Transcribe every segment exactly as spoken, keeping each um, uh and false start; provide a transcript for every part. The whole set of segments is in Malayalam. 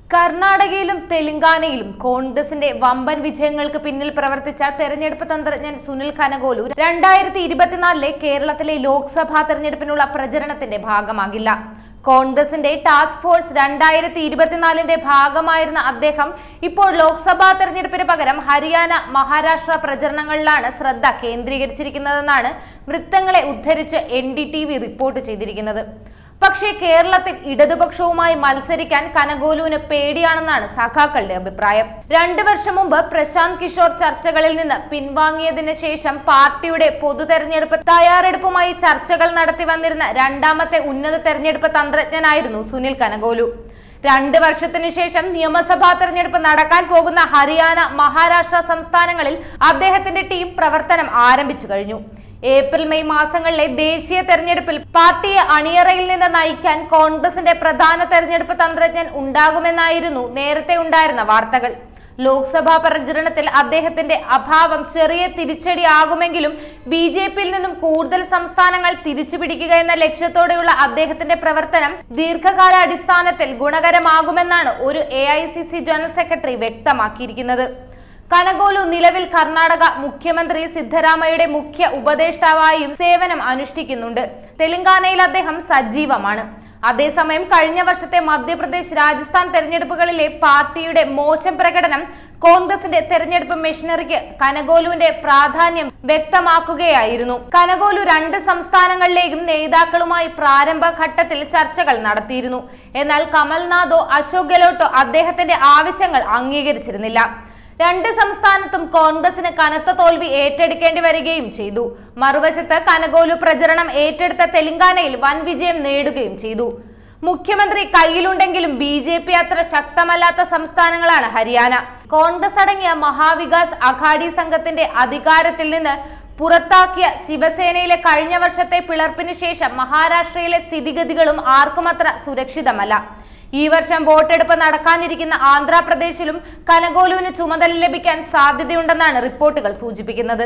കർണാടകയിലും തെലങ്കാനയിലും കോൺഗ്രസിന്റെ വമ്പൻ വിജയങ്ങൾക്ക് പിന്നിൽ പ്രവർത്തിച്ച തെരഞ്ഞെടുപ്പ് തന്ത്രജ്ഞൻ സുനിൽ കനഗോലു രണ്ടായിരത്തി ഇരുപത്തിനാലിലെ കേരളത്തിലെ ലോക്സഭാ തെരഞ്ഞെടുപ്പിനുള്ള പ്രചരണത്തിന്റെ ഭാഗമാകില്ല. കോൺഗ്രസിന്റെ ടാസ്ക് ഫോഴ്സ് രണ്ടായിരത്തി ഇരുപത്തിനാലിന്റെ ഭാഗമായിരുന്ന അദ്ദേഹം ഇപ്പോൾ ലോക്സഭാ തെരഞ്ഞെടുപ്പിന് പകരം ഹരിയാന, മഹാരാഷ്ട്ര പ്രചരണങ്ങളിലാണ് ശ്രദ്ധ കേന്ദ്രീകരിച്ചിരിക്കുന്നതെന്നാണ് വൃത്തങ്ങളെ ഉദ്ധരിച്ച് N D T V report ചെയ്തിരിക്കുന്നത്. പക്ഷേ കേരളത്തിൽ ഇടതുപക്ഷവുമായി മത്സരിക്കാൻ കനഗോലുവിന് പേടിയാണെന്നാണ് സഖാക്കളുടെ അഭിപ്രായം. രണ്ടു വർഷം മുമ്പ് പ്രശാന്ത് കിഷോർ ചർച്ചകളിൽ നിന്ന് പിൻവാങ്ങിയതിനു ശേഷം പാർട്ടിയുടെ പൊതു തെരഞ്ഞെടുപ്പ് തയ്യാറെടുപ്പുമായി ചർച്ചകൾ നടത്തി വന്നിരുന്ന രണ്ടാമത്തെ ഉന്നത തെരഞ്ഞെടുപ്പ് തന്ത്രജ്ഞനായിരുന്നു സുനിൽ കനഗോലു. രണ്ട് വർഷത്തിനു ശേഷം നിയമസഭാ തെരഞ്ഞെടുപ്പ് നടക്കാൻ പോകുന്ന ഹരിയാന, മഹാരാഷ്ട്ര സംസ്ഥാനങ്ങളിൽ അദ്ദേഹത്തിന്റെ ടീം പ്രവർത്തനം ആരംഭിച്ചു കഴിഞ്ഞു. ഏപ്രിൽ മെയ് മാസങ്ങളിലെ ദേശീയ തെരഞ്ഞെടുപ്പിൽ പാർട്ടിയെ അണിയറയിൽ നിന്ന് നയിക്കാൻ കോൺഗ്രസിന്റെ പ്രധാന തെരഞ്ഞെടുപ്പ് തന്ത്രജ്ഞൻ ഉണ്ടാകുമെന്നായിരുന്നു നേരത്തെ ഉണ്ടായിരുന്ന വാർത്തകൾ. ലോക്സഭാ പ്രചരണത്തിൽ അദ്ദേഹത്തിന്റെ അഭാവം ചെറിയ തിരിച്ചടിയാകുമെങ്കിലും ബി ജെ പിയിൽ നിന്നും കൂടുതൽ സംസ്ഥാനങ്ങൾ തിരിച്ചുപിടിക്കുക എന്ന ലക്ഷ്യത്തോടെയുള്ള അദ്ദേഹത്തിന്റെ പ്രവർത്തനം ദീർഘകാലാടിസ്ഥാനത്തിൽ ഗുണകരമാകുമെന്നാണ് ഒരു A I C C general secretary വ്യക്തമാക്കിയിരിക്കുന്നത്. കനഗോലു നിലവിൽ കർണാടക മുഖ്യമന്ത്രി സിദ്ധരാമയ്യയുടെ മുഖ്യ ഉപദേഷ്ടാവായും സേവനം അനുഷ്ഠിക്കുന്നുണ്ട്. തെലങ്കാനയിൽ അദ്ദേഹം സജീവമാണ്. അതേസമയം കഴിഞ്ഞ വർഷത്തെ മധ്യപ്രദേശ്, രാജസ്ഥാൻ തെരഞ്ഞെടുപ്പുകളിലെ പാർട്ടിയുടെ മോശം പ്രകടനം കോൺഗ്രസിന്റെ തെരഞ്ഞെടുപ്പ് മെഷീനറിക്ക് കനഗോലുവിന്റെ പ്രാധാന്യം വ്യക്തമാക്കുകയായിരുന്നു. കനഗോലു രണ്ട് സംസ്ഥാനങ്ങളിലെയും നേതാക്കളുമായി പ്രാരംഭഘട്ടത്തിൽ ചർച്ചകൾ നടത്തിയിരുന്നു. എന്നാൽ കമൽനാഥോ അശോക് ഗെഹ്ലോട്ടോ അദ്ദേഹത്തിന്റെ ആവശ്യങ്ങൾ അംഗീകരിച്ചിരുന്നില്ല. രണ്ട് സംസ്ഥാനത്തും കോൺഗ്രസിന് കനത്ത തോൽവി ഏറ്റെടുക്കേണ്ടി വരികയും ചെയ്തു. മറുവശത്ത് കനഗോലു പ്രചരണം ഏറ്റെടുത്ത തെലങ്കാനയിൽ വൻ വിജയം നേടുകയും ചെയ്തു. മുഖ്യമന്ത്രി കയ്യിലുണ്ടെങ്കിലും ബി ജെ പി അത്ര ശക്തമല്ലാത്ത സംസ്ഥാനങ്ങളാണ് ഹരിയാന. കോൺഗ്രസ് അടങ്ങിയ മഹാവികാസ് അഘാഡി സംഘത്തിന്റെ അധികാരത്തിൽ നിന്ന് പുറത്താക്കിയ ശിവസേനയിലെ കഴിഞ്ഞ വർഷത്തെ പിളർപ്പിന് ശേഷം മഹാരാഷ്ട്രയിലെ സ്ഥിതിഗതികളും ആർക്കുമത്ര സുരക്ഷിതമല്ല. ഈ വർഷം വോട്ടെടുപ്പ് നടക്കാനിരിക്കുന്ന ആന്ധ്രാപ്രദേശിലും കനഗോലുവിന് ചുമതല ലഭിക്കാൻ സാധ്യതയുണ്ടെന്നാണ് റിപ്പോർട്ടുകൾ സൂചിപ്പിക്കുന്നത്.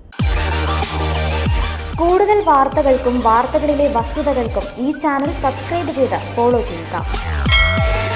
കൂടുതൽ വാർത്തകൾക്കും വാർത്തകളിലെ വസ്തുതകൾക്കും ഈ ചാനൽ സബ്സ്ക്രൈബ് ചെയ്ത് ഫോളോ ചെയ്യുക.